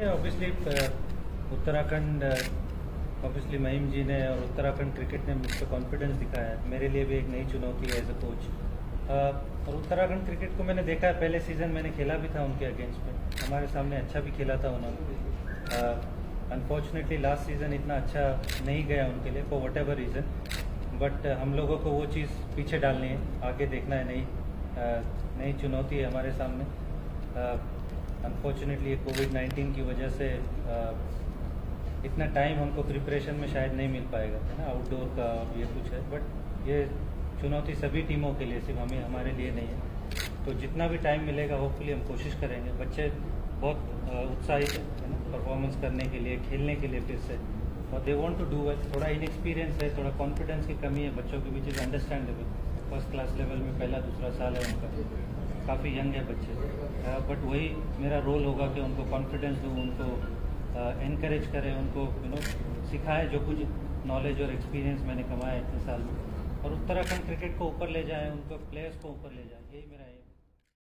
Obviously Uttarakhand obviously Mahim ji ने और Uttarakhand cricket ने मुझ पर कॉन्फिडेंस दिखाया है। मेरे लिए भी एक नई चुनौती है एज अ कोच। और उत्तराखंड क्रिकेट को मैंने देखा है, पहले सीज़न मैंने खेला भी था उनके अगेंस्ट में, हमारे सामने अच्छा भी खेला था उन्होंने। अनफॉर्चुनेटली लास्ट सीज़न इतना अच्छा नहीं गया उनके लिए for whatever reason, but हम लोगों को वो चीज़ पीछे डालनी है, आगे देखना है। नई चुनौती है हमारे सामने। अनफॉर्चुनेटली ये कोविड-19 की वजह से इतना टाइम हमको प्रिपरेशन में शायद नहीं मिल पाएगा, है ना, आउटडोर का ये कुछ है। बट ये चुनौती सभी टीमों के लिए, सिर्फ हमारे लिए नहीं है। तो जितना भी टाइम मिलेगा होपफुली हम कोशिश करेंगे। बच्चे बहुत उत्साहित है ना परफॉर्मेंस करने के लिए, खेलने के लिए फिर से, और they want to do well. थोड़ा इनएक्सपीरियंस है, थोड़ा कॉन्फिडेंस की कमी है बच्चों के बीच, is understandable. First class level में पहला दूसरा साल है उनका, काफ़ी यंग है बच्चे। बट वही मेरा रोल होगा कि उनको कॉन्फिडेंस दूँ, उनको एनकरेज करें, उनको सिखाएं जो कुछ नॉलेज और एक्सपीरियंस मैंने कमाया इतने साल में, और उत्तराखंड क्रिकेट को ऊपर ले जाएं, उनको प्लेयर्स को ऊपर ले जाएं। यही मेरा एम है।